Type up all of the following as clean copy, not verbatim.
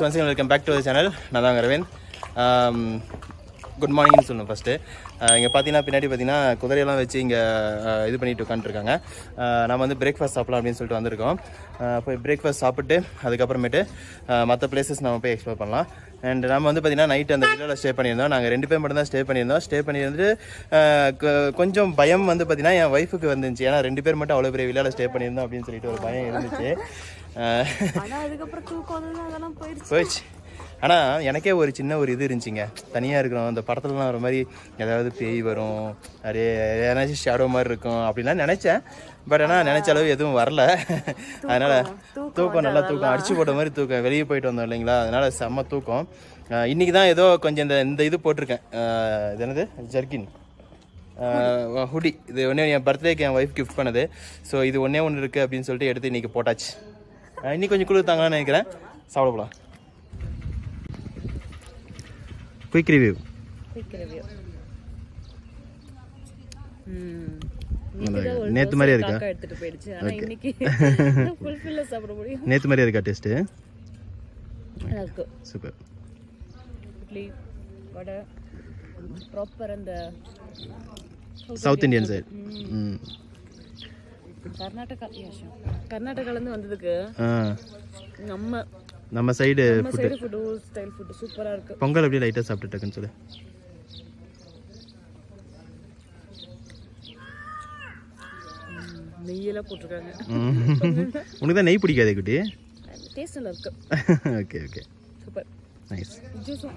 once again welcome back to the channel. நான் தான் Aravind. Good மார்னிங்னு சொல்லணும் ஃபஸ்ட்டு. இங்கே பார்த்தீங்கன்னா பின்னாடி பார்த்தீங்கன்னா குதிரையெல்லாம் வச்சு இங்கே இது பண்ணிட்டு உட்காந்துருக்காங்க. நம்ம வந்து பிரேக்ஃபாஸ்ட் சாப்பிடலாம் அப்படின்னு சொல்லிட்டு வந்திருக்கோம். போய் பிரேக்ஃபாஸ்ட் சாப்பிட்டு அதுக்கப்புறமேட்டு மற்ற பிளேசஸ் நம்ம போய் எக்ஸ்ப்ளோர் பண்ணலாம். அண்ட் நம்ம வந்து பார்த்தீங்கன்னா நைட் அந்த வில்லாவில் ஸ்டே பண்ணியிருந்தோம். நாங்கள் 2 பேர் மட்டும் தான் ஸ்டே பண்ணியிருந்துட்டு கொஞ்சம் பயம் வந்து பார்த்தீங்கன்னா என் ஒய்ஃபுக்கு வந்துருந்துச்சு. ஏன்னா 2 பேர் மட்டும் அவ்வளோ பெரிய வில்லாவில் ஸ்டே பண்ணியிருந்தோம் அப்படின்னு சொல்லிட்டு ஒரு பயம் இருந்துச்சு. போயிடுச்சு. ஆனால் எனக்கே ஒரு சின்ன ஒரு இது இருந்துச்சுங்க. தனியாக இருக்கிறோம், அந்த படத்துலலாம் ஒரு மாதிரி ஏதாவது பேய் வரும், அப்படியே ஏதாச்சும் ஷேடோ மாதிரி இருக்கும் அப்படின்லாம் நினச்சேன். பட் ஆனால் நினச்ச அளவு எதுவும் வரல. அதனால் தூக்கம் நல்லா தூக்கம் அடிச்சு போட்ட மாதிரி தூக்கம். வெளியே போயிட்டு வந்தோம் இல்லைங்களா, அதனால் செம்ம தூக்கம். இன்றைக்கி தான் ஏதோ கொஞ்சம் இந்த இது போட்டிருக்கேன். இது என்னது ஜர்கின் ஹுடி. இது ஒன்றே என் பர்த்டேக்கு என் ஒய்ஃப் கிஃப்ட் பண்ணது. ஸோ இது ஒன்றே ஒன்று இருக்குது அப்படின்னு சொல்லிட்டு எடுத்து இன்றைக்கி போட்டாச்சு. இன்னைக்கு கொஞ்சம் குளிர்த்தாங்கன்னு நினைக்கிறேன். சாப்பிட போகலாம். Quick review. நேத்து மாதிரியே இருக்கா? நேத்து மாதிரியே இருக்கா taste? Super. South Indian side. கர்நாடகால இருந்து வந்ததுக்கு நம்ம சைடு ஃபுட் ஸ்டைல் ஃபுட் சூப்பரா இருக்கு. பொங்கல் அப்படியே லைட்டா சாப்பிட்டுட்டேன்னு சொல்லு. நெய்யெல்லாம் போட்டுருக்காங்க. உனக்கு தான் நெய் பிடிக்காதே குட்டி? டேஸ்ட் நல்லா இருக்கு. Okay okay super nice. ஜூஸும்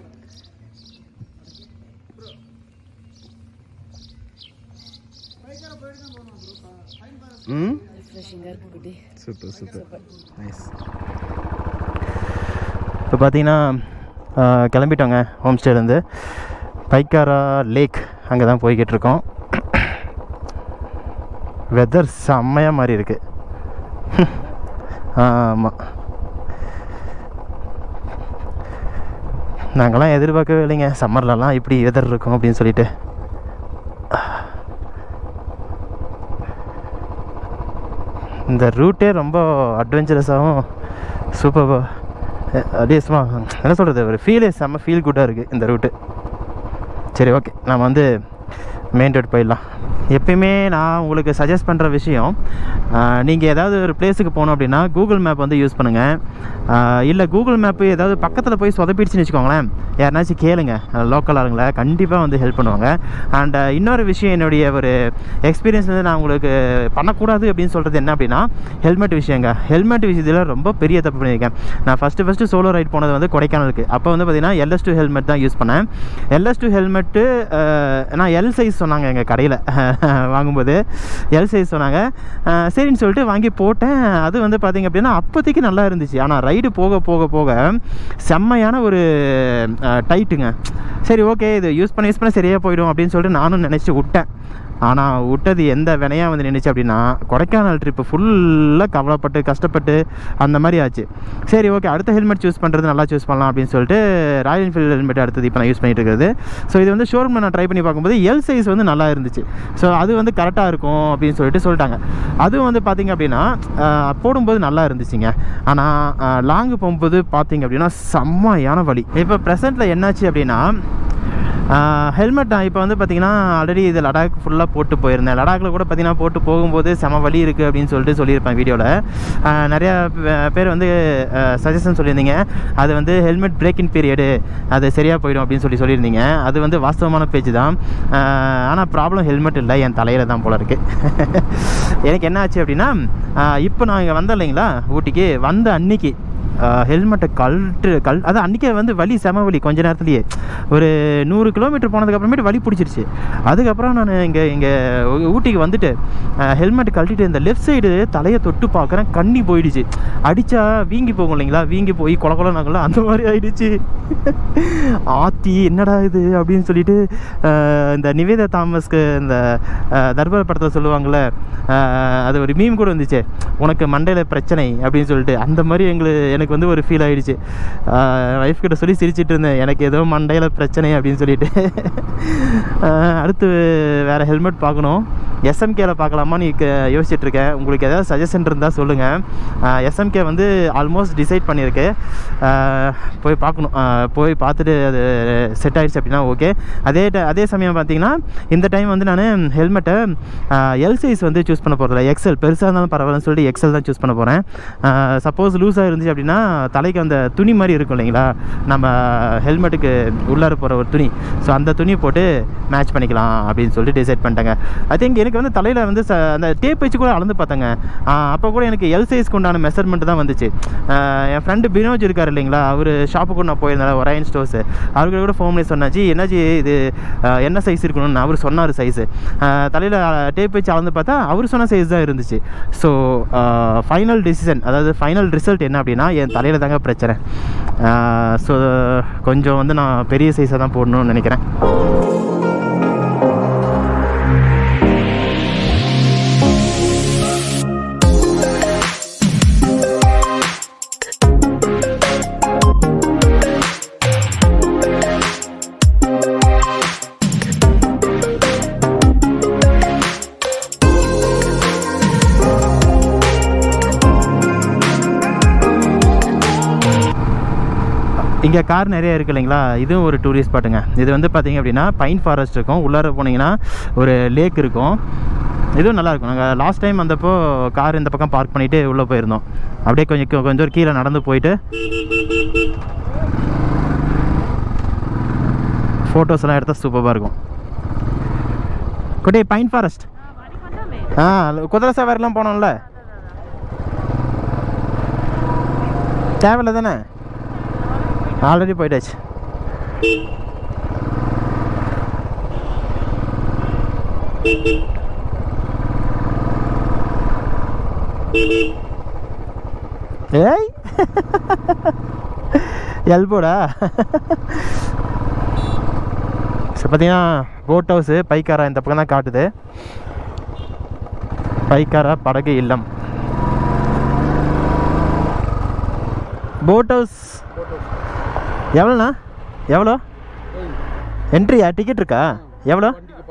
சூப்பர் சூப்பர் நைஸ். இப்போ பார்த்தீங்கன்னா கிளம்பிட்டோங்க ஹோம் ஸ்டேலேருந்து. பைக்காரா லேக் அங்கே தான் போய்கிட்டு இருக்கோம். வெதர் செம்மையாக மாதிரி இருக்குது. ஆமாம், நாங்கள்லாம் எதிர்பார்க்கவே இல்லைங்க சம்மர்லலாம் இப்படி வெதர் இருக்கும் அப்படின்னு சொல்லிட்டு. இந்த ரூட்டே ரொம்ப அட்வென்ச்சரஸாகவும் சூப்பர். அப்படியே சும்மா என்ன சொல்கிறது, ஒரு ஃபீலே செம்ம ஃபீல் குட்டாக இருக்குது இந்த ரூட்டு. சரி ஓகே, நம்ம வந்து மெயின் ரோட் போயிடலாம். எப்பயுமே நான் உங்களுக்கு சஜஸ்ட் பண்ணுற விஷயம், நீங்கள் ஏதாவது ஒரு பிளேஸுக்கு போகணும் அப்படின்னா கூகுள் மேப் வந்து யூஸ் பண்ணுங்கள். இல்லை கூகுள் மேப்பு ஏதாவது பக்கத்தில் போய் சொதப்பிடுச்சுன்னு வச்சுக்கோங்களேன், யாருனாச்சும் கேளுங்க, லோக்கல் ஆளுங்களை கண்டிப்பாக வந்து ஹெல்ப் பண்ணுவாங்க. அண்ட் இன்னொரு விஷயம், என்னுடைய ஒரு எக்ஸ்பீரியன்ஸ் வந்து நான் உங்களுக்கு பண்ணக்கூடாது அப்படின்னு சொல்கிறது என்ன அப்படின்னா ஹெல்மெட் விஷயங்க. ஹெல்மெட் விஷயத்தில் ரொம்ப பெரிய தப்பு பண்ணியிருக்கேன். நான் ஃபஸ்ட்டு சோலோ ரைட் போனது வந்து கொடைக்கானலுக்கு. அப்போ வந்து பார்த்திங்கன்னா LS2 ஹெல்மெட் தான் யூஸ் பண்ணேன். LS2 ஹெல்மெட்டு நான் எல் சைஸ் சொன்னாங்க எங்கள் கடையில் வாங்கும்போது. எல் சைஸ் சொன்னாங்க. சரின்னு சொல்லிட்டு வாங்கி போட்டேன். அது வந்து பார்த்திங்க அப்படின்னா அப்போதைக்கு நல்லா இருந்துச்சு. ஆனால் ரைடு போக போக போக செம்மையான ஒரு டைட்டுங்க. சரி ஓகே, இது யூஸ் பண்ண சரியாக போயிடும் அப்படின்னு சொல்லிட்டு நானும் நினச்சி விட்டேன். ஆனால் விட்டது எந்த வினையாக வந்து நினைச்சு அப்படின்னா கொடைக்கானல் ட்ரிப்பு ஃபுல்லாக கவலைப்பட்டு கஷ்டப்பட்டு அந்த மாதிரி ஆச்சு. சரி ஓகே, அடுத்த ஹெல்மெட் சூஸ் பண்ணுறது நல்லா சூஸ் பண்ணலாம் அப்படின்னு சொல்லிட்டு ராயல் என்ஃபீல்டு ஹெல்மெட் அடுத்தது இப்போ நான் யூஸ் பண்ணிட்டு இருக்கிறது. ஸோ இது வந்து ஷோரூமில் நான் ட்ரை பண்ணி பார்க்கும்போது எல் சைஸ் வந்து நல்லா இருந்துச்சு. ஸோ அது வந்து கரெக்டாக இருக்கும் அப்படின்னு சொல்லிட்டாங்க. அதுவும் வந்து பார்த்திங்க அப்படின்னா போடும்போது நல்லா இருந்துச்சுங்க. ஆனால் லாங்கு போகும்போது பார்த்திங்க அப்படின்னா செம்மையான வலி. இப்போ ப்ரெசென்ட்டில் என்னாச்சு அப்படின்னா ஹெல்மெட் நான் இப்போ வந்து பார்த்திங்கன்னா ஆல்ரெடி இது லடாக் ஃபுல்லாக போட்டு போயிருந்தேன். லடாக்கில் கூட பார்த்திங்கன்னா போட்டு போகும்போது செம வலி இருக்குது அப்படின்னு சொல்லிட்டு சொல்லியிருப்பேன் வீடியோவில். நிறையா பேர் வந்து சஜஷன் சொல்லியிருந்தீங்க, அது வந்து ஹெல்மெட் பிரேக் இன் பீரியடு, அது சரியாக போயிடும் அப்படின்னு சொல்லியிருந்தீங்க. அது வந்து வாஸ்தவமான பேச்சு தான். ஆனால் ப்ராப்ளம் ஹெல்மெட் இல்லை, என் தலையில் தான் போல இருக்குது. எனக்கு என்ன ஆச்சு அப்படின்னா, இப்போ நான் இங்கே வந்தேன் இல்லைங்களா ஊட்டிக்கு, வந்த அன்னைக்கு ஹெல்மெட்டை அது அன்றைக்கே வந்து வலி செம வலி. கொஞ்ச நேரத்துலேயே ஒரு 100 கிலோமீட்டர் போனதுக்கப்புறமேட்டு வலி பிடிச்சிருச்சு. அதுக்கப்புறம் நான் இங்கே ஊட்டிக்கு வந்துட்டு ஹெல்மெட் கழட்டிட்டு இந்த லெஃப்ட் சைடு தலையை தொட்டு பார்க்குறேன், கண்ணி போயிடுச்சு. அடித்தா வீங்கி போகும் இல்லைங்களா, வீங்கி போய் கொல நாங்களாம் அந்த மாதிரி ஆயிடுச்சு. ஆத்தி என்னடா இது அப்படின்னு சொல்லிட்டு இந்த நிவேதா தாமஸ்க்கு இந்த தர்பார் படத்தில் சொல்லுவாங்கள்ல, அது ஒரு மீம் கூட வந்துச்சு, உனக்கு மண்டையில் பிரச்சனை அப்படின்னு சொல்லிட்டு. அந்த மாதிரி எனக்கு எனக்கு வந்து ஒரு ஃபீல் ஆகிடுச்சு. ஒய்ஃப் கிட்ட சொல்லி சிரிச்சிட்டு இருந்தேன், எனக்கு ஏதோ மண்டையில் பிரச்சனை அப்படின்னு சொல்லிட்டு. அடுத்து வேறு ஹெல்மெட் பார்க்கணும். எஸ்எம்கேல பார்க்கலாமா நீ யோசிச்சுட்ருக்கேன். உங்களுக்கு ஏதாவது சஜஷன் இருந்தால் சொல்லுங்கள். எஸ்எம்கே வந்து ஆல்மோஸ்ட் டிசைட் பண்ணியிருக்கு, போய் பார்க்கணும். போய் பார்த்துட்டு அது செட் ஆகிடுச்சு அப்படின்னா ஓகே. அதே சமயம் பார்த்தீங்கன்னா இந்த டைம் வந்து நான் ஹெல்மெட்டை எல் சைஸ் வந்து சூஸ் பண்ண போகிறதில்ல, எக்ஸல் பெருசாக இருந்தாலும் பரவாயில்லன்னு சொல்லிட்டு எக்ஸல் தான் சூஸ் பண்ண போகிறேன். சப்போஸ் லூஸாக இருந்துச்சு அப்படின்னா தலைக்கு அந்த துணி மாதிரி இருக்கும் இல்லைங்களா, நம்ம ஹெல்மெட்டுக்கு உள்ளார போகிற ஒரு துணி, ஸோ அந்த துணியை போட்டு மேட்ச் பண்ணிக்கலாம் அப்படின்னு சொல்லிட்டு டிசைட் பண்ணிட்டேங்க. ஐ திங்க் எனக்கு வந்து தலையில் வந்து அந்த டேப் வச்சு கூட அளந்து பார்த்தேங்க. அப்போ கூட எனக்கு எல் சைஸ்க்கு உண்டான மெஷர்மெண்ட் தான் வந்துச்சு. என் ஃப்ரெண்டு பினோஜ் இருக்கார் இல்லைங்களா, அவர் ஷாப்புக்கு கூட நான் போயிருந்தேன், ஒரையன் ஸ்டோர்ஸு. அவர்கிட்ட கூட ஃபோன் பண்ணி சொன்னாச்சு, என்னாச்சு இது என்ன சைஸ் இருக்கணும்னு அவர் சொன்னார் சைஸு. தலையில் டேப் வச்சு அளந்து பார்த்தா அவர் சொன்ன சைஸ் தான் இருந்துச்சு. ஸோ ஃபைனல் டிசிஷன், அதாவது ஃபைனல் ரிசல்ட் என்ன அப்படின்னா என் தலையில் தாங்க பிரச்சனை. ஸோ கொஞ்சம் வந்து நான் பெரிய சைஸாக தான் போடணும்னு நினைக்கிறேன். இங்கே கார் நிறைய இருக்குது இல்லைங்களா, இதுவும் ஒரு டூரிஸ்ட் ஸ்பாட்டுங்க. இது வந்து பார்த்திங்க அப்படின்னா பைன் ஃபாரஸ்ட் இருக்கும், உள்ளார போனீங்கன்னா ஒரு லேக் இருக்கும், இதுவும் நல்லாயிருக்கும். நாங்கள் லாஸ்ட் டைம் வந்தப்போ கார் இந்த பக்கம் பார்க் பண்ணிவிட்டு உள்ளே போயிருந்தோம். அப்படியே கொஞ்சம் கீழே நடந்து போயிட்டு ஃபோட்டோஸ்லாம் எடுத்தால் சூப்பராக இருக்கும். குட்டே பைன் ஃபாரஸ்ட் குதிரை சவாரிலாம் போனோம்ல, தேவையில்லை தானே, ஆல்ரெடி போயிட்டாச்சு. ஏய் எல்போடா. ஸோ பார்த்தீங்கன்னா போட் ஹவுஸு பைக்காரா இந்த பக்கம் தான் காட்டுது. பைக்காரா படகு இல்லம். போட் ஹவுஸ் எவ்வளோண்ணா? எவ்வளோ என்ட்ரியா? டிக்கெட் இருக்கா? எவ்வளோ?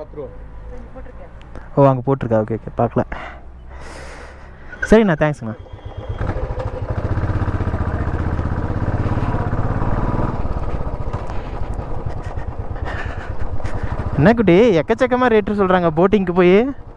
ஓ அங்கே போட்டிருக்கா, ஓகே ஓகே பார்க்கல. சரிண்ணா, தேங்க்ஸ்ண்ணா. என்ன குட்டி எக்கச்சக்கமாக ரேட்டு சொல்கிறாங்க போட்டிங்க்கு போய்.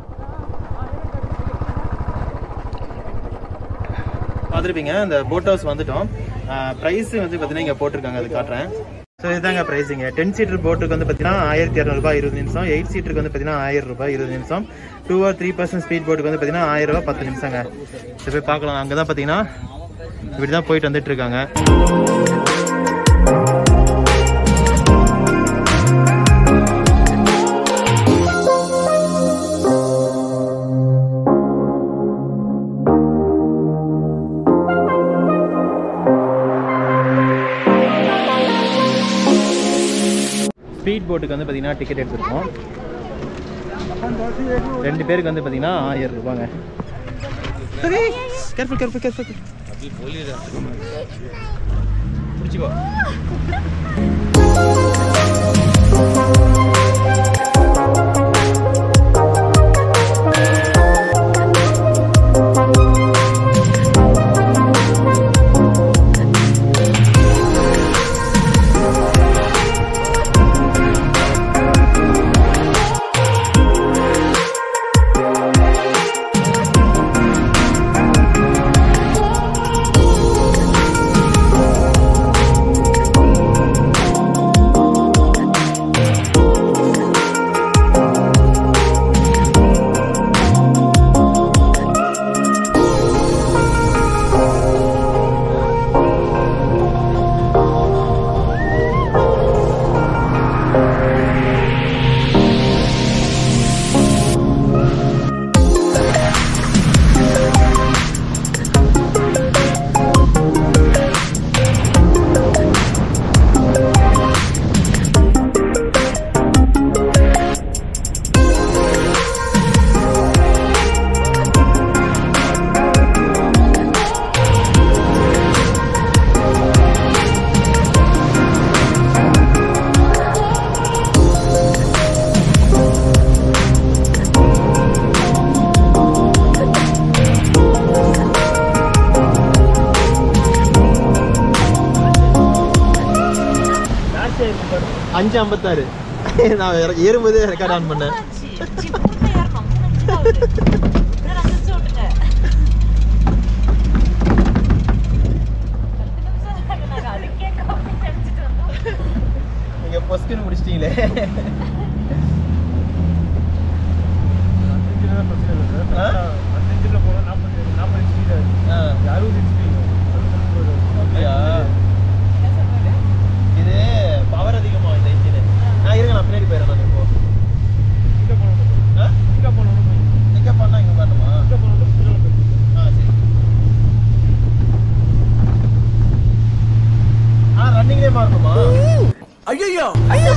பார்த்துருப்பீங்க இந்த போட் ஹவுஸ் வந்துட்டோம். ப்ரைஸ் வந்து பார்த்தீங்கன்னா இங்கே போட்டிருக்காங்க, அது காட்டுறேன். ஸோ இதுதாங்க ப்ரைஸிங்க. 10 சீட்டர் போட்டுக்கு வந்து பார்த்தீங்கன்னா 1200 ரூபாய் 20 நிமிஷம். 8 சீட்டருக்கு வந்து பார்த்தீங்கன்னா 1000 ரூபாய் 20 நிமிஷம். 2 or 3% ஸ்பீட் போட்டுக்கு வந்து பார்த்தீங்கன்னா 1000 ரூபாய் 10 நிமிஷங்க. ஸோ போய் பார்க்கலாம். அங்கே தான் பார்த்தீங்கன்னா இப்படி தான் போயிட்டு வந்துட்டு இருக்காங்க. ஸ்பீட் போட்டுக்கு வந்து பார்த்தீங்கன்னா டிக்கெட் எடுத்துருக்கோம். 2 பேருக்கு வந்து பார்த்தீங்கன்னா 1000 ரூபாங்க. கேர்ஃபுல் கேர்ஃபுல் கேர்ஃபுல் பிடிச்சிக்கோ. 5:56 நான் ஏறும்போது ரெக்கார்ட் ஆன் பண்ணேன். நீங்க பொஸ்குன்னு முடிச்சிட்டீங்களே. இது பவர் அதிகமா இந்த இன்ஜின். நான் இருங்க, நான் பின்னாடி போயிடுறேன். நான் இப்போ பிக்கப் பண்ணா இங்க வரணுமா? சரி. ரன்னிங்லேயே மாறணுமா? ஐயோ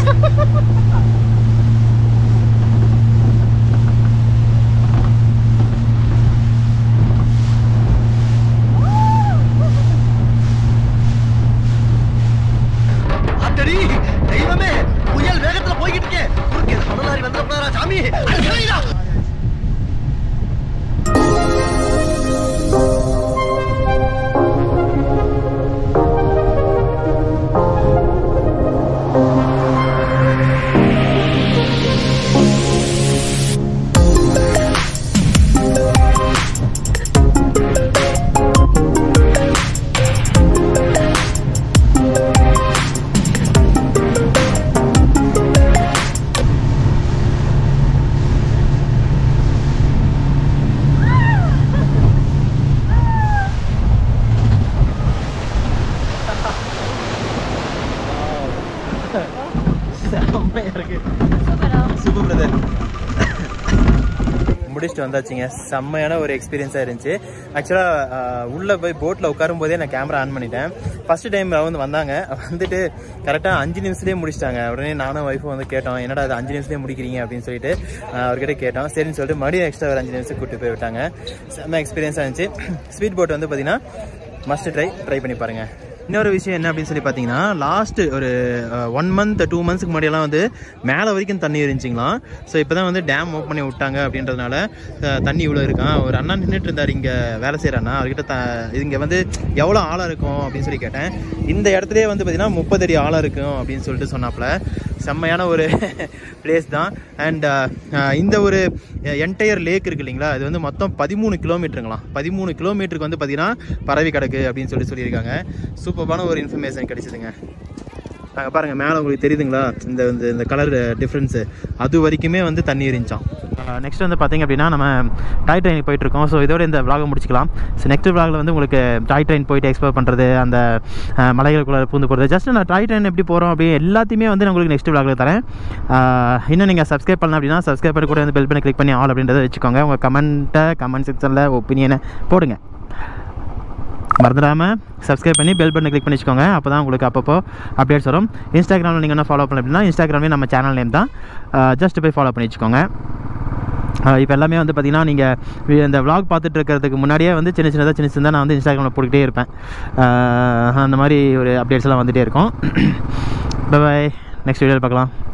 தெய்வமே, புயல் வேகத்துல போய்கிட்டு இருக்கேன். மணலாரி வந்துடா சாமி. முடிச்சுட்டு வந்தாச்சுங்க. செம்மையான ஒரு எக்ஸ்பீரியன்ஸாக இருந்துச்சு. ஆக்சுவலாக உள்ளே போய் போட்டில் உட்காரும் போதே நான் கேமரா ஆன் பண்ணிட்டேன். ஃபஸ்ட்டு டைம் வந்து வந்தாங்க, வந்துட்டு கரெக்டாக 5 நிமிஷத்துலேயே முடிச்சிட்டாங்க. உடனே நானும் ஒய்ஃபும் வந்து கேட்டோம், என்னடா அது 5 நிமிஷத்துலேயே முடிக்கிறீங்க அப்படின்னு சொல்லிட்டு அவர்கிட்ட கேட்டோம். சரின்னு சொல்லிட்டு மறுபடியும் எக்ஸ்ட்ரா ஒரு 5 நிமிஷம் கூப்பிட்டு போய் விட்டாங்க. செம்ம எக்ஸ்பீரியன்ஸாக இருந்துச்சு. ஸ்பீட் போட் வந்து பார்த்தீங்கன்னா மஸ்ட் ட்ரை பண்ணி பாருங்கள். இன்னொரு விஷயம் என்ன அப்படின்னு சொல்லி பார்த்தீங்கன்னா, லாஸ்ட்டு ஒரு 1 month 2 monthsக்கு முன்னாடியெல்லாம் வந்து மேலே வரைக்கும் தண்ணி இருந்துச்சிங்களாம். ஸோ இப்போ தான் வந்து டேம் ஓப்பன் பண்ணி விட்டாங்க அப்படின்றதுனால தண்ணி இவ்வளோ இருக்கான். ஒரு அண்ணா நின்றுட்டு இருந்தார் இங்கே வேலை செய்கிற அண்ணா. அவர்கிட்ட இங்கே வந்து எவ்வளோ ஆழம் இருக்கும் அப்படின்னு சொல்லி கேட்டேன். இந்த இடத்துலேயே வந்து பார்த்தீங்கன்னா 30 அடி ஆழம் இருக்கும் அப்படின்னு சொல்லிட்டு சொன்னாப்புல. செம்மையான ஒரு பிளேஸ் தான். அண்ட் இந்த ஒரு என்டையர் லேக் இருக்குது இல்லைங்களா, இது வந்து மொத்தம் 13 கிலோமீட்டருங்களாம். 13 கிலோமீட்டருக்கு வந்து பார்த்தீங்கன்னா பரவி கிடக்கு அப்படின்னு சொல்லியிருக்காங்க. சூப்பரான ஒரு இன்ஃபர்மேஷன் கிடைச்சிதுங்க. நாங்கள் பாருங்கள், மேலே உங்களுக்கு தெரியுதுங்களா இந்த கலர் டிஃப்ரென்ஸு, அது வரைக்குமே வந்து தண்ணி இருந்துச்சான். நெக்ஸ்ட் வந்து பார்த்திங்க அப்படின்னா நம்ம டாய் ட்ரெயினுக்கு போயிட்டுருக்கோம். ஸோ இதோட இந்த விளாகை முடிச்சிக்கலாம். ஸோ நெக்ஸ்ட் விளாகில் வந்து உங்களுக்கு டாய் ட்ரெயின் போயிட்டு எக்ஸ்ப்ளோர் பண்ணுறது, அந்த மலைகளுக்குள்ளே பூந்து போகிறது, ஜஸ்ட் நான் டாய் ட்ரெயின் எப்படி போகிறோம் அப்படி எல்லாத்தையுமே வந்து நான் உங்களுக்கு நெக்ஸ்ட் விளாகில் தரேன். இன்னும் நீங்கள் சப்ஸ்கிரைப் பண்ணலாம் அப்படின்னா சப்ஸ்கிரைப் பண்ணி கூட வந்து பெல் பண்ணி கிளிக் பண்ணி ஆல் அப்படின்றத வச்சுக்கோங்க. உங்கள் கமெண்ட் செக்ஷனில் ஒப்பீனியனை போடுங்க. மறந்துடாமல் சப்ஸ்கிரைப் பண்ணி பெல் பட்டனை கிளிக் பண்ணி வச்சுக்கோங்க. அப்போ தான் உங்களுக்கு அப்பப்போ அப்டேட்ஸ் வரும். இன்ஸ்டாகிராமில் நீங்கள் என்ன ஃபாலோ பண்ணல அப்படின்னா இன்ஸ்டாகிராம்லேயும் நம்ம சேனல் நேம் தான், ஜஸ்ட் போய் ஃபாலோ பண்ணி வச்சுக்கோங்க. இப்போ எல்லாமே வந்து பார்த்திங்கன்னா நீங்கள் இந்த விளாக் பார்த்துட்டு இருக்கிறதுக்கு முன்னாடியே வந்து சின்ன சின்னதாக நான் வந்து இன்ஸ்டாகிராமில் போட்டுக்கிட்டே இருப்பேன். அந்த மாதிரி ஒரு அப்டேட்ஸ் எல்லாம் வந்துகிட்டே இருக்கும். பை, நெக்ஸ்ட் வீடியோவில் பார்க்கலாம்.